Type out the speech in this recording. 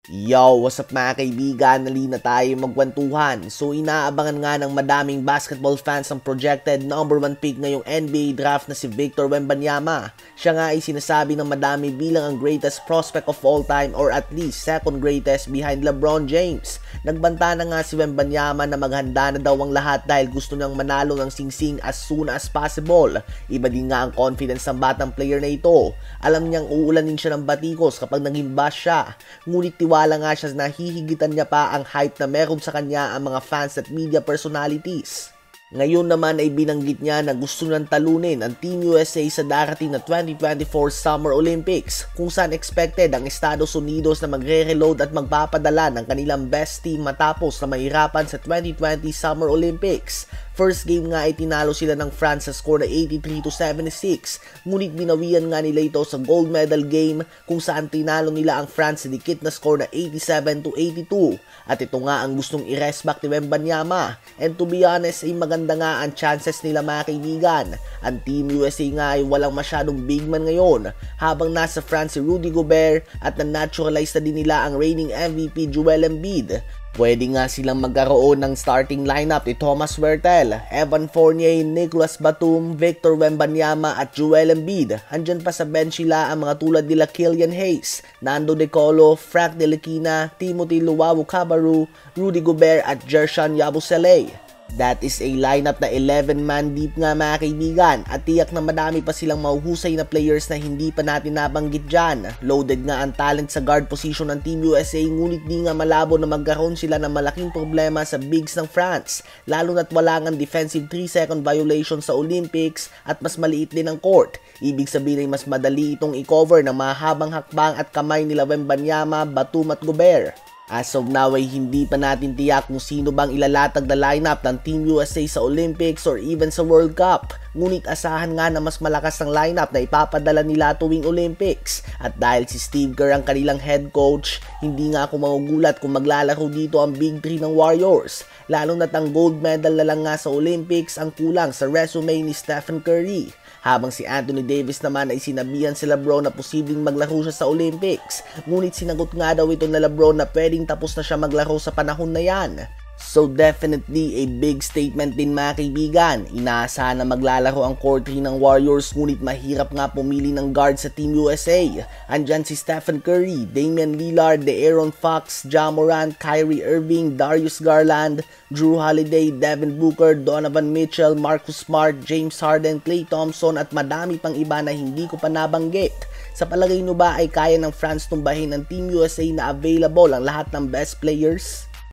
Yo, what's up mga kaibigan? Nali na tayo magkwentuhan. So inaabangan nga ng madaming basketball fans ang projected number 1 pick ngayong NBA draft na si Victor Wembanyama. Siya nga ay sinasabi ng madami bilang ang greatest prospect of all time or at least second greatest behind LeBron James. Nagbanta na nga si Wembanyama na maghanda na daw ang lahat dahil gusto niyang manalo ng singsing as soon as possible. Iba din nga ang confidence ng batang player na ito. Alam niyang uulanin siya ng batikos kapag naging bash siya. Ngunit wala nga siya na hihigitan niya pa ang hype na meron sa kanya ang mga fans at media personalities. Ngayon naman ay binanggit niya na gusto niyang talunin ang Team USA sa darating na 2024 Summer Olympics kung saan expected ang Estados Unidos na magre-reload at magpapadala ng kanilang best team matapos na mahirapan sa 2020 Summer Olympics. First game nga ay tinalo sila ng France sa score na 83-76, ngunit binawian nga nila ito sa gold medal game kung saan tinalo nila ang France sa dikit na score na 87-82. At ito nga ang gustong i-respect ni Wembanyama. And to be honest ay maganda nga ang chances nila mga kaibigan. Ang Team USA nga ay walang masyadong big man ngayon, habang nasa France si Rudy Gobert at na-naturalize na din nila ang reigning MVP Joel Embiid. Pwede nga silang magkaroon ng starting lineup ni Thomas Huertel, Evan Fournier, Nicolas Batum, Victor Wembanyama at Joel Embiid. Andyan pa sa bench sila ang mga tulad nila Killian Hayes, Nando De Colo, Frank Ntilikina, Timothy Luwawu-Cabarrot, Rudy Gobert at Jerson Yabusele. That is a lineup na 11-man deep nga mga kaibigan, at tiyak na madami pa silang mahuhusay na players na hindi pa natin nabanggit dyan. Loaded nga ang talent sa guard position ng Team USA, ngunit di nga malabo na magkaroon sila ng malaking problema sa bigs ng France, lalo na't wala nga defensive 3-second violation sa Olympics at mas maliit din ang court. Ibig sabihin ay mas madali itong i-cover ng mahabang hakbang at kamay nila Wembanyama, Batum at Gobert. As of now ay hindi pa natin tiyak kung sino bang ilalatag na lineup ng Team USA sa Olympics or even sa World Cup. Ngunit asahan nga na mas malakas ang lineup na ipapadala nila tuwing Olympics. At dahil si Steve Kerr ang kanilang head coach, hindi nga ako magugulat kung maglalaro dito ang Big 3 ng Warriors. Lalo na't ang gold medal na lang nga sa Olympics ang kulang sa resume ni Stephen Curry. Habang si Anthony Davis naman ay sinabihan si LeBron na posibleng maglaro siya sa Olympics. Ngunit sinagot nga daw ito na LeBron na pwedeng tapos na siya maglaro sa panahon na yan. So definitely a big statement din mga kaibigan. Inaasahan na maglalaro ang core 3 ng Warriors, ngunit mahirap nga pumili ng guard sa Team USA. Andyan si Stephen Curry, Damian Lillard, De'Aaron Fox, Ja Morant, Kyrie Irving, Darius Garland, Drew Holiday, Devin Booker, Donovan Mitchell, Marcus Smart, James Harden, Klay Thompson at madami pang iba na hindi ko pa nabanggit. Sa palagay nyo ba ay kaya ng France tumbahin ng Team USA na available ang lahat ng best players?